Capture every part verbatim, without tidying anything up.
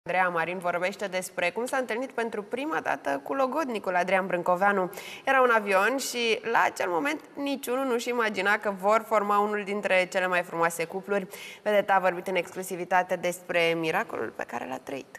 Andreea Marin vorbește despre cum s-a întâlnit pentru prima dată cu logodnicul Adrian Brâncoveanu. Era un avion și la acel moment niciunul nu-și imagina că vor forma unul dintre cele mai frumoase cupluri. Vedeta a vorbit în exclusivitate despre miracolul pe care l-a trăit.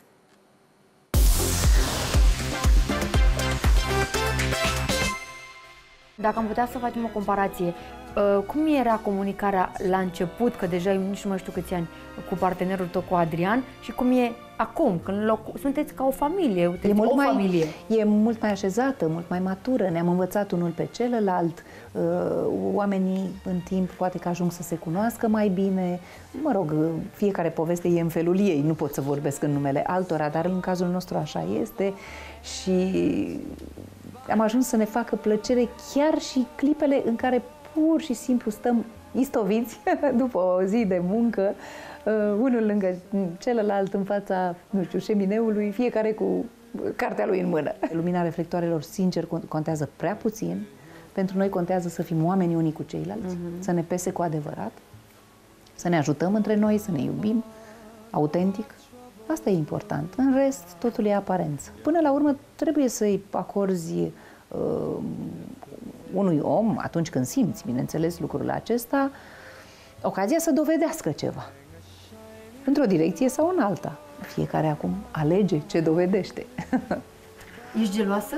Dacă am putea să facem o comparație, cum era comunicarea la început, că deja nici nu mai știu câți ani, cu partenerul tău, cu Adrian, și cum e acum, când loc... sunteți ca o familie, e mult o mai, familie. E mult mai așezată, mult mai matură, ne-am învățat unul pe celălalt, oamenii în timp poate că ajung să se cunoască mai bine, mă rog, fiecare poveste e în felul ei, nu pot să vorbesc în numele altora, dar în cazul nostru așa este și am ajuns să ne facă plăcere chiar și clipele în care pur și simplu stăm istoviți după o zi de muncă, uh, unul lângă celălalt în fața, nu știu, șemineului, fiecare cu cartea lui în mână. Lumina reflectoarelor, sincer, contează prea puțin. Pentru noi contează să fim oameni unii cu ceilalți, uh-huh. să ne pese cu adevărat, să ne ajutăm între noi, să ne iubim autentic. Asta e important. În rest, totul e aparență. Până la urmă, trebuie să-i acorzi uh, unui om, atunci când simți, bineînțeles, lucrul acesta, ocazia să dovedească ceva. Într-o direcție sau în alta. Fiecare acum alege ce dovedește. Ești geloasă?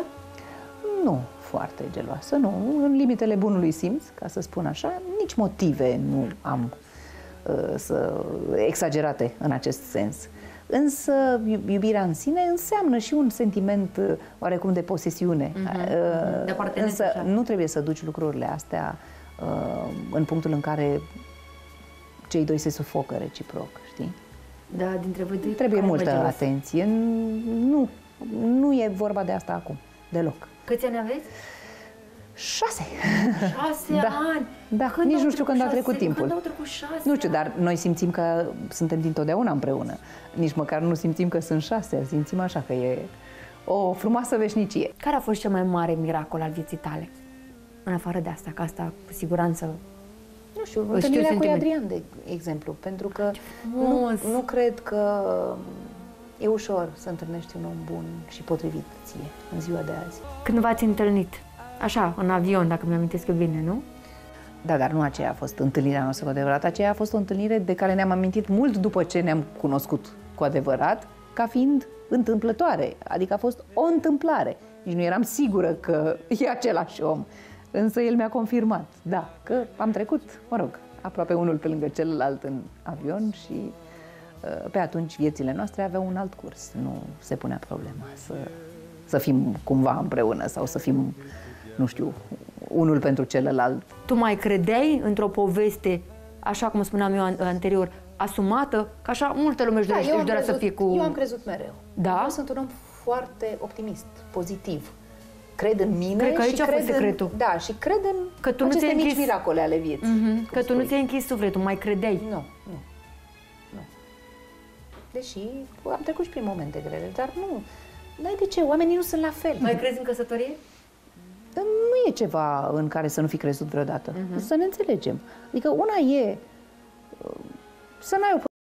Nu foarte geloasă, nu. În limitele bunului simț, ca să spun așa, nici motive nu am uh, să, exagerate în acest sens. Însă iubirea în sine înseamnă și un sentiment oarecum de posesiune. Mm-hmm. De Însă nu trebuie să duci lucrurile astea uh, în punctul în care cei doi se sufocă reciproc, știi? Da, dintre voi doi trebuie multă atenție. Nu, nu e vorba de asta acum, deloc. Câți ani aveți? Șase. Șase da. ani? Da, când nici nu știu când a trecut timpul. Când au trecut șase Nu știu, dar noi simțim că suntem dintotdeauna împreună. Nici măcar nu simțim că sunt șase, simțim așa că e o frumoasă veșnicie. Care a fost cel mai mare miracol al vieții tale? În afară de asta, că asta cu siguranță... Nu știu, întâlnirea cu Adrian, de exemplu, pentru că nu, nu cred că e ușor să întâlnești un om bun și potrivit ție în ziua de azi. Când v-ați întâlnit? Așa, în avion, dacă mi-amintesc eu bine, nu? Da, dar nu aceea a fost întâlnirea noastră cu adevărat. Aceea a fost o întâlnire de care ne-am amintit mult după ce ne-am cunoscut cu adevărat, ca fiind întâmplătoare. Adică a fost o întâmplare. Nici nu eram sigură că e același om. Însă el mi-a confirmat, da, că am trecut, mă rog, aproape unul pe lângă celălalt în avion și pe atunci viețile noastre aveau un alt curs. Nu se punea problema să, să fim cumva împreună sau să fim, nu știu, unul pentru celălalt. Tu mai credeai într-o poveste, așa cum spuneam eu anterior, asumată? Că așa multă lume își dorește, da, își dorea să fie cu... Eu am crezut mereu. Da? Eu sunt un om foarte optimist, pozitiv. Cred în mine. Cred că aici și a fost cred secretul. În, da, și cred în că tu aceste nu mici închis... miracole ale vieții. Mm-hmm. Că tu nu ți-ai închis sufletul, mai credeai. Nu, nu, nu. Deși am trecut și prin momente grele, dar nu. N-ai de ce, oamenii nu sunt la fel. Mai crezi în căsătorie? Nu e ceva în care să nu fi crezut vreodată. Uh-huh. Să ne înțelegem. Adică una e să n-ai o